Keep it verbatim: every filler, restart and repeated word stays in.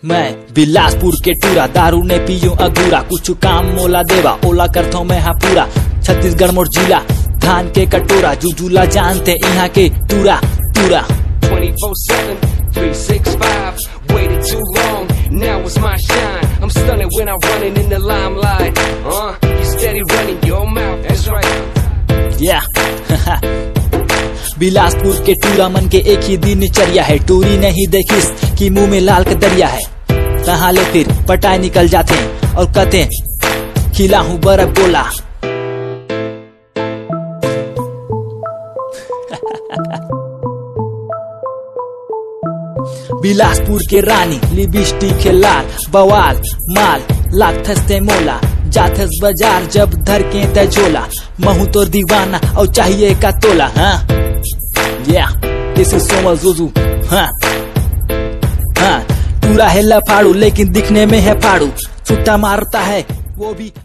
मैं बिलासपुर के टूरा, दारू ने पियो अधूरा, कुछ काम मोला देवा, ओला करता मैं हाँ पूरा। छत्तीसगढ़ मोर जिला, धान के कटोरा, जुजुला जानते यहाँ के टूरा टूरा। twenty-four seven, three sixty-five, waited too long, now it's my shine. I'm stunning when I'm running in the limelight. Uh, you steady running your mouth, that's right. Yeah. Bilaspur के टूरा मन के एक ही दिनचर्या है, टूरी नहीं देखिस कि मुंह में लाल का दरिया है। कहाँ ले फिर पटाए निकल जाते और कहते खिला हूँ बर्फ गोला। बिलासपुर के रानी लिपस्टिक के लाल, बवाल माल लागथस्ते मोला, जाथस बाजार जब धर के तजोला, महू तो दीवाना और चाहिए का तोला। हाँ yeah, this is Somal Zuzu। हाँ हाँ टूरा है लफाड़ू लेकिन दिखने में है फाड़ू, छुट्टा मारता है वो भी।